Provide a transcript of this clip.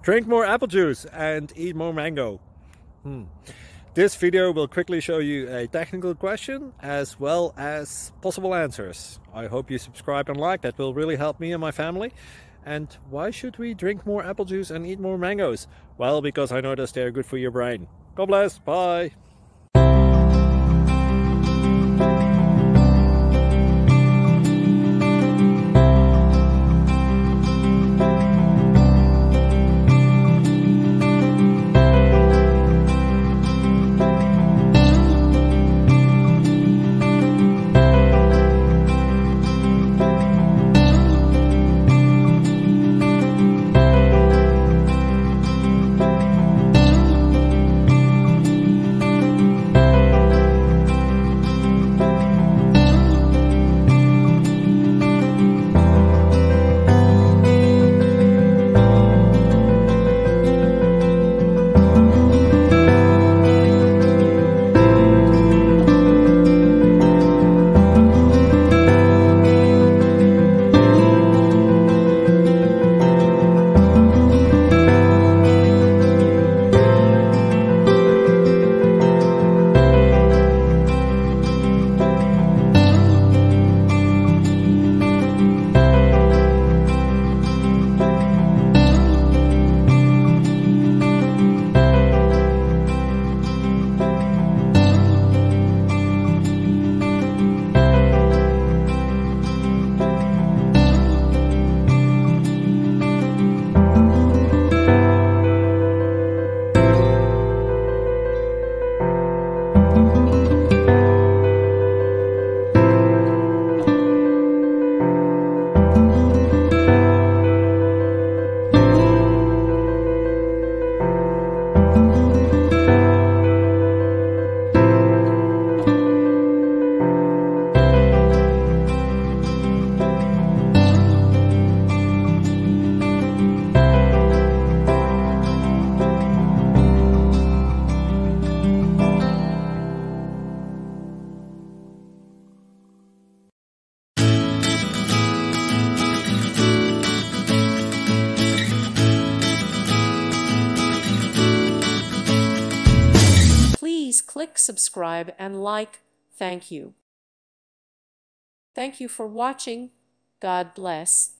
Drink more apple juice and eat more mango. This video will quickly show you a technical question as well as possible answers. I hope you subscribe and like, that will really help me and my family. And why should we drink more apple juice and eat more mangoes? Well, because I noticed they're good for your brain. God bless, bye! Please click subscribe and like. Thank you. Thank you for watching. God bless.